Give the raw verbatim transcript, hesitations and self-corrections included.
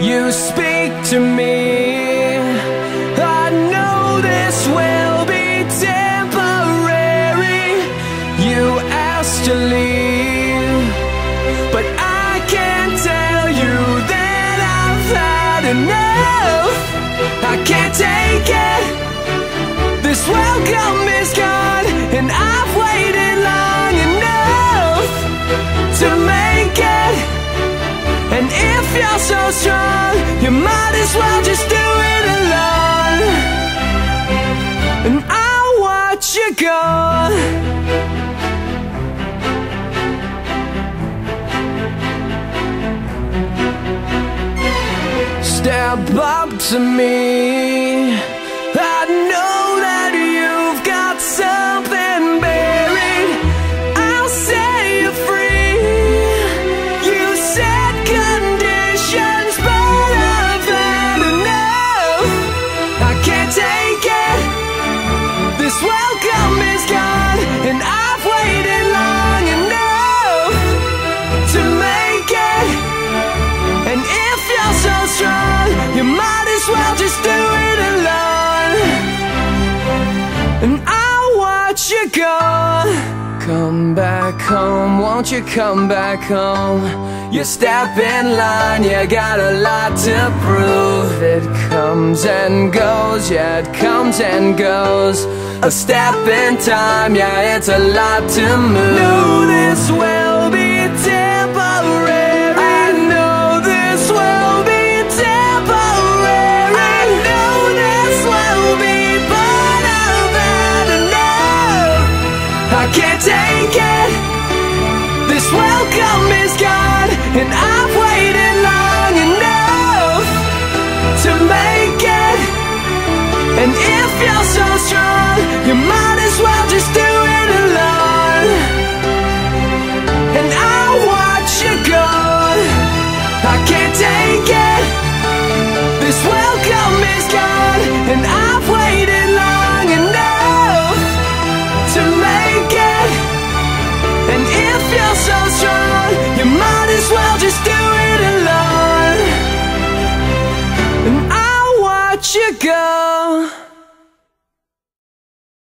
You speak to me. I know this will be temporary. You asked to leave, but I can't tell you that I've had enough. I can't take it. This welcome is gone, and I've waited long enough to make it. And if you're so strong, you might as well just do it alone. And I'll watch you go. Step up to me. I know that you've got something buried. I'll set you free. You said conditions, but I've had enough. I can't take it. This welcome is gone, and I've waited long enough to make it. And if you're so strong, you might as well just do it alone. And I'll watch you go. Come back home, won't you come back home? You step in line, you got a lot to prove. It comes and goes, yeah, it comes and goes. A step in time, yeah, it's a lot to move. No, this will be temporary. I know this will be temporary. I know this will be, but I've had enough. I can't take it. This welcome is gone, and I've waited long enough to make it. And if you're so strong, you